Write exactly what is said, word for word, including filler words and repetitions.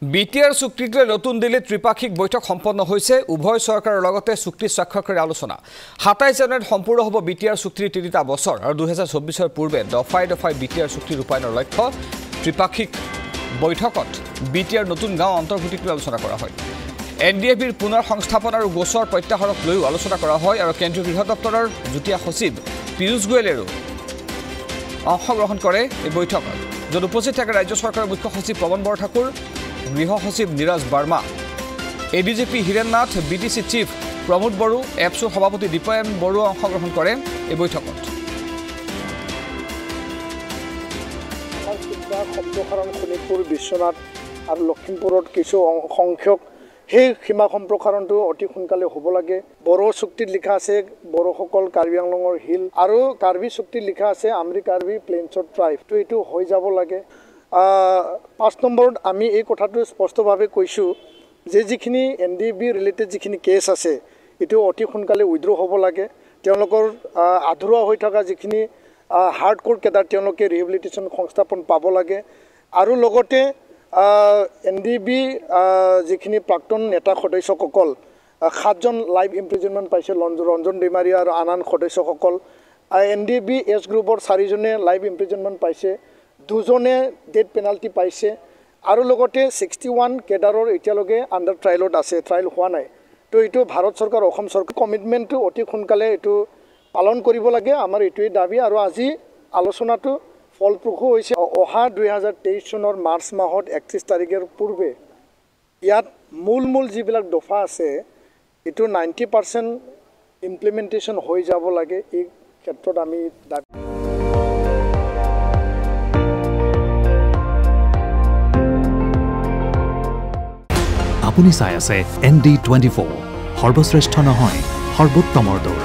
BTR চুক্তিক লৈ নতুন দিল্লীত ত্ৰিপাক্ষিক বৈঠক সম্পন্ন হৈছে উভয় চৰকাৰৰ লগতে চুক্তি স্বাক্ষৰকাৰী আলোচনা সাতাইশ জানুৱাৰীত সম্পূৰ্ণ হ'ব বিটিআৰ চুক্তিৰ তিনিটা বছৰ আৰু দুই হাজাৰ চৌব্বিছৰ পূৰ্বে দফাই দফাই বিটিআৰ চুক্তি ৰূপায়ণৰ লক্ষ্য ত্ৰিপাক্ষিক বৈঠকত বিটিআৰ নতুন গাঁও অন্তৰ্ভুক্তিক লৈ আলোচনা কৰা হয় এনডিএফবিৰ পুনৰ সংস্থাপন আৰু গোচৰ প্ৰত্যাহাৰক লৈ আলোচনা কৰা হয় আৰু কেন্দ্ৰীয় গৃহ দপ্তৰৰ যুটীয়া সচিব পীয়ুষ গোয়েলেও অংশগ্ৰহণ কৰে এই বৈঠকত য'ত উপস্থিত থাকে ৰাজ্য চৰকাৰৰ মুখ্য সচিব পৱন বৰঠাকুৰ গৃহ সচিব Neeraj Barma ADGP Hiren Nath BTC chief Pramod Boro এপছুৰ সভাপতি দীপয়ন বড়ো অংশগ্ৰহণ কৰে এই বৈঠকত সম্প্ৰসাৰণ শোণিতপুৰ বিশ্বনাথ আৰু লখিমপুৰত কিছু সংখ্যক সেই সীমা সম্প্ৰসাৰণটো অতি সোনকালে হ'ব লাগে বড়ো চুক্তিত লিখা আছে বড়োসকল কাৰ্বি আংলঙৰ হিল আৰু কাৰ্বি চুক্তিত লিখা আছে আমৰি কাৰ্বি প্লেইনছৰ ট্ৰাইব তো এইটো হৈ যাব লাগে পাঁচ নম্বৰত আমি এই কথাটো স্পষ্টভাৱে কৈছোঁ যে যিখিনি এন ডি বি ৰিলেটেড যিখিনি কেছ আছে এইটো অতি সোনকালে উইড্ৰ হ'ব লাগে তেওঁলোকৰ আধৰুৱা হৈ থকা যিখিনি হাৰ্ড কোৰ কেডাৰ তেওঁলোকে ৰিহেবিলিটেশ্যন সংস্থাপন পাব লাগে আৰু লগতে এন ডি বি যিখিনি প্ৰাক্তন নেতা সদস্যসকল সাতজন লাইভ ইমপ্ৰিজনমেণ্ট পাইছে ৰঞ্জন দৈমাৰী আৰু আন আন সদস্যসকল এন ডি বি এছ গ্ৰুপৰ চাৰিজনে লাইভ ইমপ্ৰিজনমেণ্ট পাইছে দুজনে ডেথ পেনাল্টি পাইছে আৰু লগতে ছিক্সটি ওৱান কেডাৰৰ এতিয়ালৈকে আণ্ডাৰ ট্ৰায়েলত আছে ট্ৰায়েল হোৱা নাই তো এইটো ভাৰত চৰকাৰ অসম চৰকাৰ কমিটমেণ্টটো অতি সোনকালে এইটো পালন কৰিব লাগে আমাৰ এইটোৱেই দাবী আৰু আজি আলোচনাটো ফলপ্ৰসূ হৈছে অহা দুই হাজাৰ তেইছ চনৰ মাৰ্চ মাহত একত্ৰিছ তাৰিখৰ পূৰ্বে ইয়াত মূল মূল যিবিলাক দফা আছে এইটো নাইণ্টি পাৰ্চেণ্ট ইমপ্লিমেণ্টেশ্যন হৈ যাব লাগে এই ক্ষেত্ৰত আমি দাবী আপুনি চাই আছে এন ডি টুৱেণ্টি ফ'ৰ সৰ্বশ্ৰেষ্ঠ নহয় সৰ্বোত্তমৰ দৌৰ